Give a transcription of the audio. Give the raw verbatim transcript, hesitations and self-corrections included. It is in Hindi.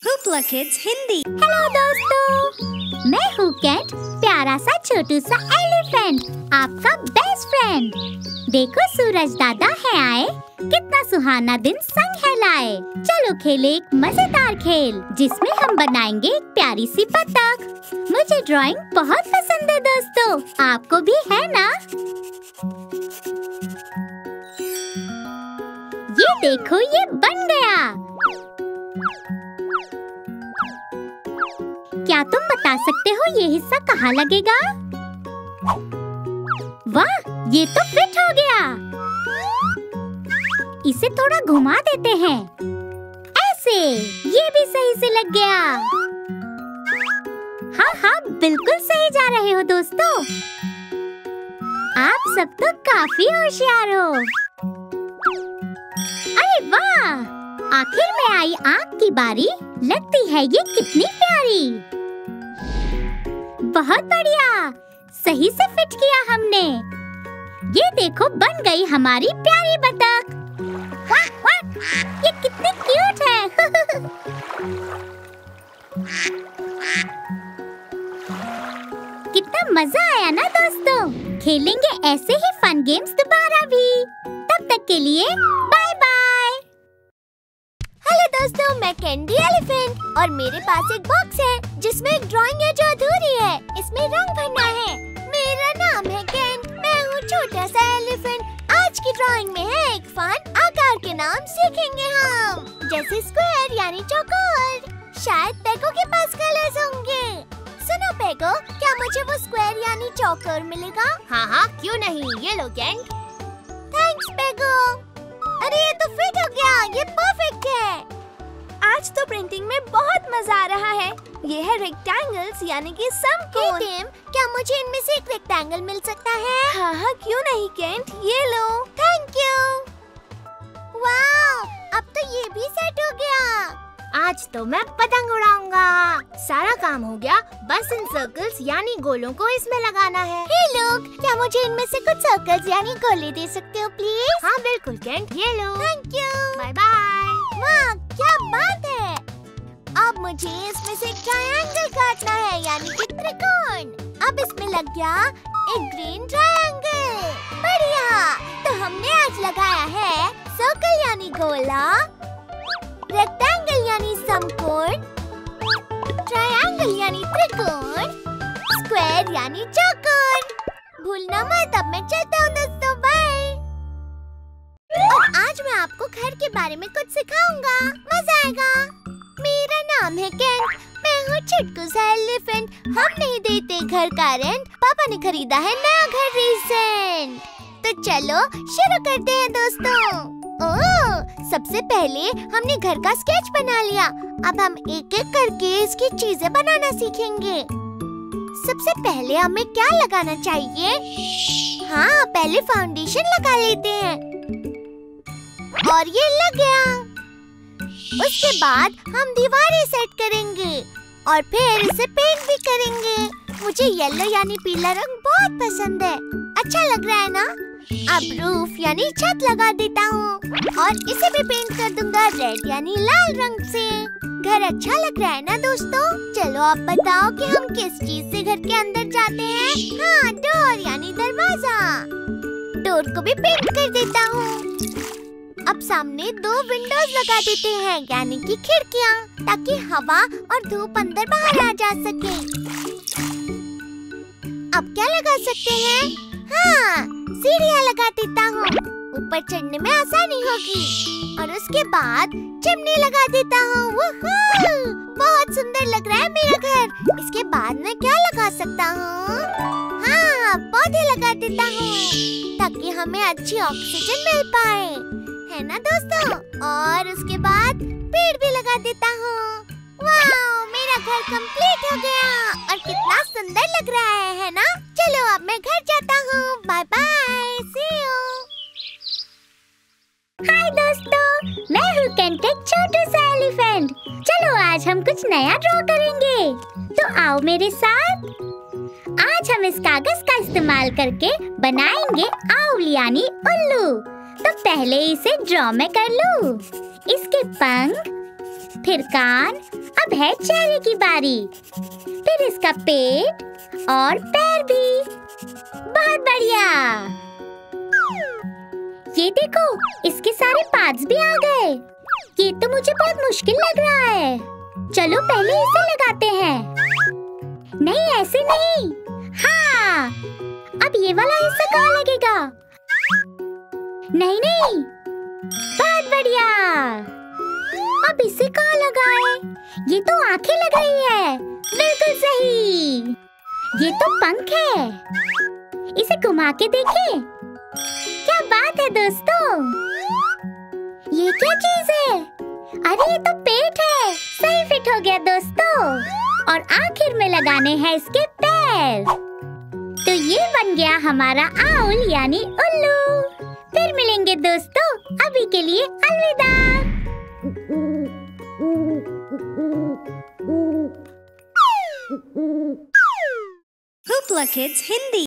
Hoopla Kids Hindi. हेलो दोस्तों, मैं हूँ कैट, प्यारा सा छोटू सा एलिफेंट, आपका बेस्ट फ्रेंड। देखो सूरज दादा है आए, कितना सुहाना दिन संग है लाए। चलो खेले एक मजेदार खेल जिसमें हम बनाएंगे एक प्यारी सी बतख। मुझे ड्राइंग बहुत पसंद है दोस्तों, आपको भी है ना? ये देखो, ये बन गया। क्या तुम बता सकते हो ये हिस्सा कहाँ लगेगा? वाह, ये तो फिट हो गया। इसे थोड़ा घुमा देते हैं, ऐसे। ये भी सही से लग गया। हाँ हाँ, बिल्कुल सही जा रहे हो दोस्तों। आप सब तो काफी होशियार हो। अरे वाह, आखिर में आई आँख की बारी। लगती है ये कितनी प्यारी। बहुत बढ़िया, सही से फिट किया हमने। ये देखो, बन गई हमारी प्यारी बतख। वाह वाह, ये कितनी क्यूट है। कितना मजा आया ना दोस्तों। खेलेंगे ऐसे ही फन गेम्स दोबारा भी। तब तक के लिए बाय बाय। हेलो दोस्तों, मैं कैंडी एलिफेंट और मेरे पास एक बॉक्स है जिसमें एक ड्राइंग है जो अधूरी है। इसमें रंग भरना है। मेरा नाम है कैंट, मैं हूँ छोटा सा एलिफेंट। आज की ड्राइंग में है एक फन आकार के नाम सीखेंगे हम, जैसे स्क्वायर यानी चौकोर। शायद पेगो के पास कलर्स होंगे। सुनो पेगो, क्या मुझे वो स्क्वायर यानी चौकोर मिलेगा? हाँ हाँ, क्यों नहीं। ये लो कैंट। थैंक्स पेगो। अरे ये तो फिट हो गया, ये परफेक्ट है। आज तो प्रिंटिंग में बहुत मजा आ रहा है। ये है रेक्टेंगल्स यानी कि समकोण। टीम, क्या मुझे इनमें से एक रेक्टेंगल मिल सकता है? हाँ हाँ, क्यों नहीं कैंट, ये लो। Thank you. वाह, अब तो ये भी सेट हो गया। आज तो मैं पतंग उड़ाऊंगा। सारा काम हो गया, बस इन सर्कल्स यानी गोलों को इसमें लगाना है। हे लोग, क्या मुझे इनमें से कुछ सर्कल्स यानी गोले दे सकते हो प्लीज? हाँ बिल्कुल कैंट, ये लो। Thank you. Bye bye. वाह, क्या बात है। अब मुझे इसमें से एक ट्रायंगल काटना है यानी कि त्रिकोण। अब इसमें लग गया एक ग्रीन ट्रायंगल। बढ़िया, तो हमने आज लगाया है सर्कल यानी गोला, रेक्टेंगल यानी समकोण, ट्रायंगल यानी त्रिकोण, स्क्वायर यानी चौकोर। भूलना मत। अब मैं चलता हूँ दोस्तों, बाय। और आज मैं आपको घर के बारे में कुछ सिखाऊंगा, मजा आएगा। मेरा नाम है कैंट, मैं हूँ छुटकू सा एलिफेंट। हम नहीं देते घर का रेंट, पापा ने खरीदा है नया घर रिसेंट। तो चलो शुरू करते हैं दोस्तों। ओह, सबसे पहले हमने घर का स्केच बना लिया। अब हम एक एक करके इसकी चीजें बनाना सीखेंगे। सबसे पहले हमें क्या लगाना चाहिए? हाँ, पहले फाउंडेशन लगा लेते हैं और ये लग गया। उसके बाद हम दीवारें सेट करेंगे और फिर इसे पेंट भी करेंगे। मुझे येलो यानी पीला रंग बहुत पसंद है, अच्छा लग रहा है ना? अब रूफ यानी छत लगा देता हूँ और इसे भी पेंट कर दूंगा रेड यानी लाल रंग से। घर अच्छा लग रहा है ना दोस्तों? चलो अब बताओ कि हम किस चीज से घर के अंदर जाते हैं? हाँ, डोर यानी दरवाजा। डोर को भी पेंट कर देता हूँ। अब सामने दो विंडोज लगा देते हैं यानी कि खिड़कियाँ, ताकि हवा और धूप अंदर बाहर आ जा सके। अब क्या लगा सकते हैं? हाँ, सीढ़ियाँ लगा देता हूँ, ऊपर चढ़ने में आसानी होगी। और उसके बाद चिमनी लगा देता हूँ। बहुत सुंदर लग रहा है मेरा घर। इसके बाद मैं क्या लगा सकता हूँ? हाँ, पौधे लगा देता हूँ ताकि हमें अच्छी ऑक्सीजन मिल पाए, है ना दोस्तों? और उसके बाद पेड़ भी लगा देता हूँ। वाह, मेरा घर कंप्लीट हो गया और कितना सुंदर लग रहा है, है ना? चलो अब मैं घर जाता हूँ। Bye bye, see you. Hi दोस्तों, मैं हूँ कैंट, एक छोटू सा एलिफेंट। चलो आज हम कुछ नया ड्रॉ करेंगे, तो आओ मेरे साथ। आज हम इस कागज का इस्तेमाल करके बनाएंगे आउल यानी उल्लू। तो पहले इसे ड्रॉ में कर लूं। इसके पंख, फिर कान अब है चेहरे की बारी। फिर इसका पेट और पैर भी। बहुत बढ़िया। ये देखो, इसके सारे पार्ट्स भी आ गए। ये तो मुझे बहुत मुश्किल लग रहा है। चलो पहले इसे लगाते हैं। नहीं, ऐसे नहीं। हाँ, अब ये वाला हिस्सा कहाँ लगेगा? नहीं नहीं, बहुत बढ़िया। अब इसे कहाँ लगाए? ये तो आंखें लग रही है। बिल्कुल सही। ये तो पंख है। इसे घुमा के देखें। क्या बात है दोस्तों, ये क्या चीज है? अरे ये तो पेट है। सही फिट हो गया दोस्तों। और आखिर में लगाने हैं इसके पैर। तो ये बन गया हमारा आउल यानी उल्लू। फिर मिलेंगे दोस्तों, अभी के लिए अलविदा। Hoopla Kids Hindi।